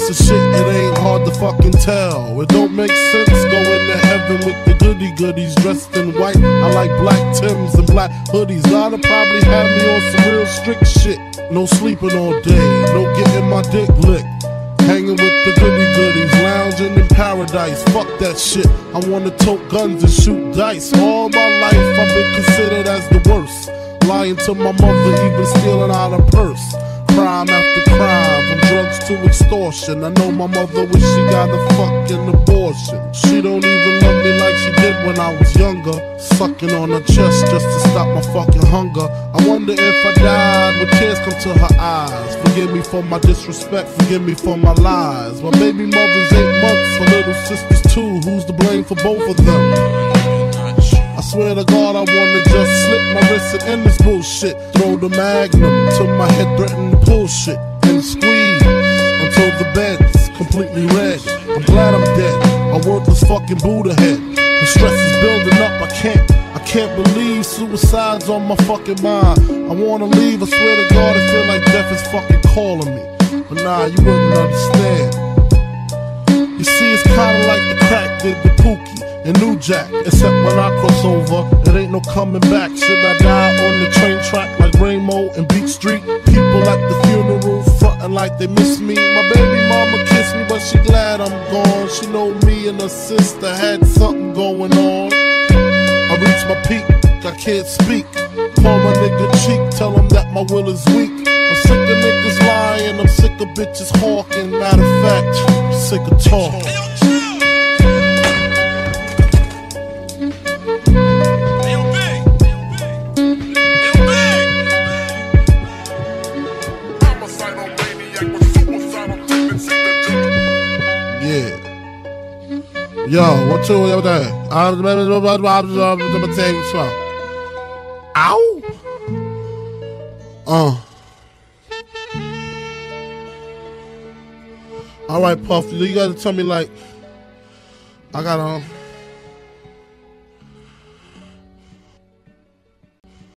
piece of shit, it ain't hard to fucking tell. It don't make sense going to heaven with the goody goodies dressed in white. I like black Timbs and black hoodies. God'll probably have me on some real strict shit. No sleeping all day, no getting my dick licked. Hanging with the goody goodies, lounging in paradise. Fuck that shit, I wanna tote guns and shoot dice. All my life I've been considered as the worst. Lying to my mother, even stealing out her purse. Crime after crime, from drugs to extortion. I know my mother wish she got a fucking abortion. She don't even love me like she did when I was younger. Sucking on her chest just to stop my fucking hunger. I wonder if I died, would tears come to her eyes? Forgive me for my disrespect, forgive me for my lies. My baby mother's 8 months, my little sister's 2. Who's to blame for both of them? I swear to God I wanna just slip my wrist and end this bullshit. Throw the magnum till my head threaten to pull shit. And squeeze until the bed's completely red. I'm glad I'm dead, a worthless fucking Buddha head. The stress is building up, I can't believe suicide's on my fucking mind. I wanna leave, I swear to God I feel like death is fucking calling me. But nah, you wouldn't understand. You see, it's kinda like the crack did the Pookie and New Jack, except when I cross over, it ain't no coming back. Should I die on the train track like Ramo and Beat Street? People at the funeral frontin' like they miss me. My baby mama kissed me, but she glad I'm gone. She know me and her sister had something going on. I reached my peak, I can't speak. Call my nigga cheek, tell him that my will is weak. I'm sick of niggas lying, I'm sick of bitches hawking. Matter of fact, I'm sick of talking. Yo, what you over there? I'm gonna tell you something. Ow! Alright, Puff, you gotta tell me, like, I gotta